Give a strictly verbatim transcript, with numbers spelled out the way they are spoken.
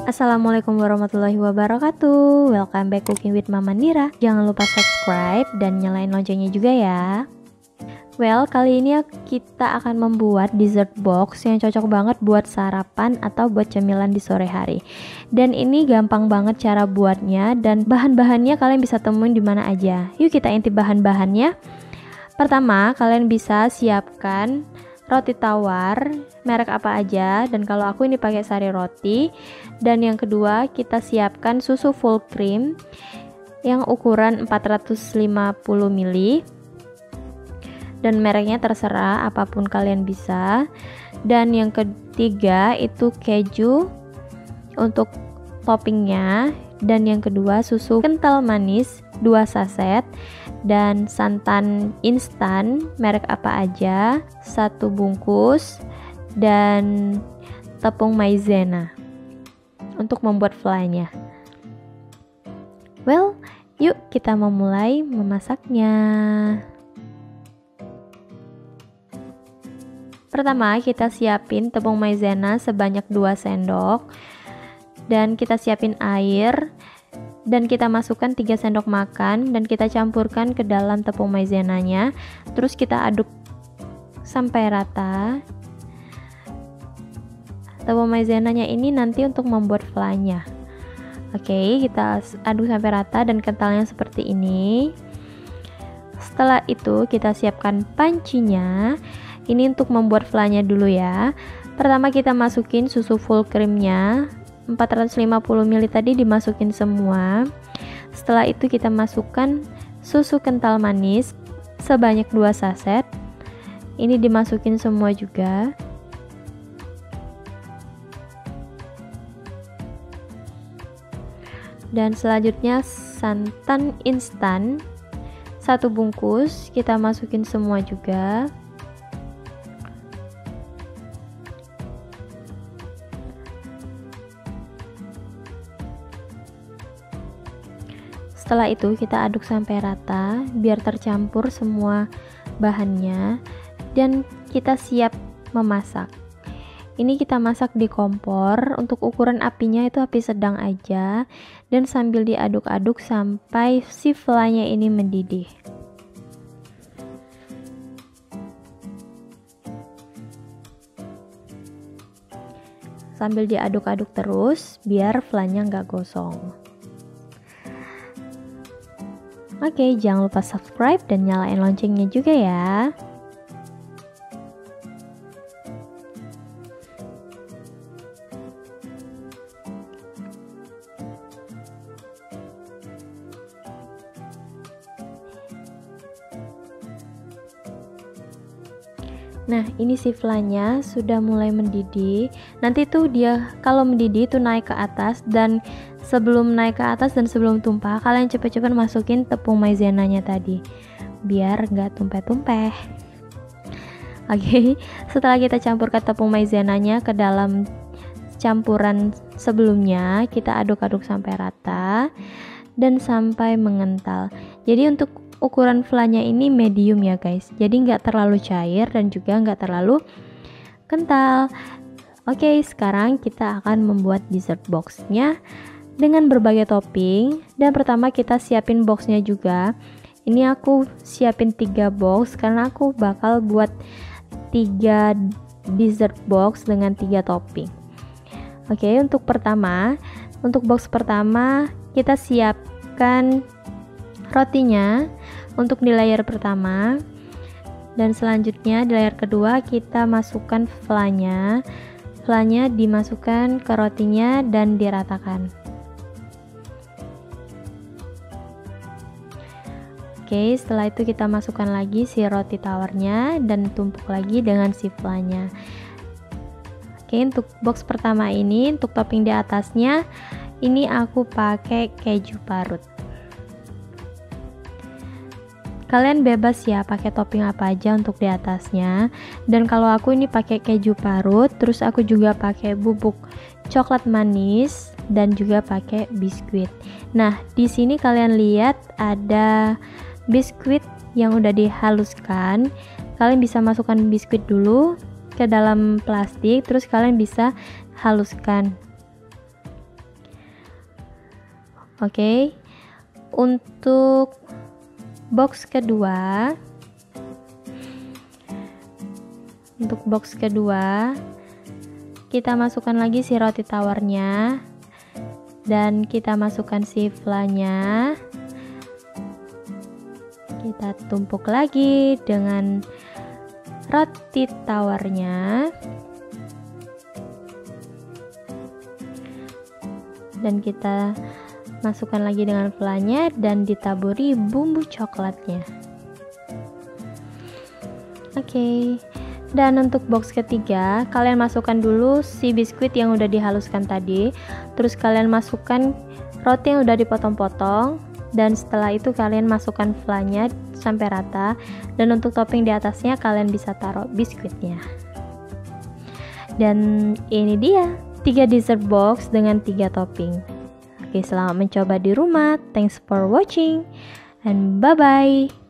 Assalamualaikum warahmatullahi wabarakatuh. Welcome back Cooking with Mama Nira. Jangan lupa subscribe dan nyalain loncengnya juga ya. Well, kali ini kita akan membuat dessert box yang cocok banget buat sarapan atau buat cemilan di sore hari. Dan ini gampang banget cara buatnya, dan bahan-bahannya kalian bisa temuin di mana aja. Yuk kita intip bahan-bahannya. Pertama, kalian bisa siapkan roti tawar merek apa aja, dan kalau aku ini pakai Sari Roti. Dan yang kedua, kita siapkan susu full cream yang ukuran empat ratus lima puluh mililiter, dan mereknya terserah apapun kalian bisa. Dan yang ketiga itu keju untuk toppingnya. Dan yang kedua susu kental manis dua saset, dan santan instan merek apa aja satu bungkus, dan tepung maizena untuk membuat fly-nya. Well, yuk kita memulai memasaknya. Pertama, kita siapin tepung maizena sebanyak dua sendok, dan kita siapin air, dan kita masukkan tiga sendok makan, dan kita campurkan ke dalam tepung maizenanya. Terus kita aduk sampai rata. Tepung maizenanya ini nanti untuk membuat fly-nya. Oke, kita aduk sampai rata dan kentalnya seperti ini. Setelah itu kita siapkan pancinya. Ini untuk membuat fly-nya dulu ya. Pertama kita masukin susu full creamnya empat ratus lima puluh mililiter tadi, dimasukin semua. Setelah itu kita masukkan susu kental manis sebanyak dua saset. Ini dimasukin semua juga. Dan selanjutnya santan instan satu bungkus, kita masukin semua juga. Setelah itu kita aduk sampai rata biar tercampur semua bahannya, dan kita siap memasak. Ini kita masak di kompor. Untuk ukuran apinya itu api sedang aja, dan sambil diaduk-aduk sampai si fly-nya ini mendidih. Sambil diaduk-aduk terus biar fly-nya nggak gosong. Oke, jangan lupa subscribe dan nyalain loncengnya juga ya. Nah, ini si fly-nya sudah mulai mendidih. Nanti tuh dia kalau mendidih tuh naik ke atas, dan sebelum naik ke atas dan sebelum tumpah, kalian cepet-cepet masukin tepung maizenanya tadi biar nggak tumpeh-tumpeh. Oke, setelah kita campurkan tepung maizenanya ke dalam campuran sebelumnya, kita aduk-aduk sampai rata dan sampai mengental. Jadi untuk ukuran fly-nya ini medium ya guys, jadi nggak terlalu cair dan juga nggak terlalu kental. Oke, sekarang kita akan membuat dessert box-nya dengan berbagai topping. Dan pertama kita siapin boxnya juga. Ini aku siapin tiga box karena aku bakal buat tiga dessert box dengan tiga topping. Oke, untuk pertama, untuk box pertama kita siapkan rotinya untuk di layer pertama, dan selanjutnya di layer kedua kita masukkan fly-nya. Fly-nya dimasukkan ke rotinya dan diratakan. Oke, setelah itu kita masukkan lagi si roti tawarnya dan tumpuk lagi dengan si fly-nya. Oke, untuk box pertama ini, untuk topping di atasnya, ini aku pakai keju parut. Kalian bebas ya pakai topping apa aja untuk di atasnya. Dan kalau aku ini pakai keju parut, terus aku juga pakai bubuk coklat manis dan juga pakai biskuit. Nah, di sini kalian lihat ada biskuit yang udah dihaluskan. Kalian bisa masukkan biskuit dulu ke dalam plastik, terus kalian bisa haluskan. Oke, untuk box kedua, untuk box kedua kita masukkan lagi si roti tawarnya dan kita masukkan si flanya. Kita tumpuk lagi dengan roti tawarnya dan kita masukkan lagi dengan flanya dan ditaburi bumbu coklatnya. Oke, dan untuk box ketiga kalian masukkan dulu si biskuit yang udah dihaluskan tadi, terus kalian masukkan roti yang udah dipotong-potong, dan setelah itu kalian masukkan flanya sampai rata, dan untuk topping di atasnya kalian bisa taruh biskuitnya. Dan ini dia tiga dessert box dengan tiga topping. Oke, selamat mencoba di rumah. Thanks for watching and bye bye.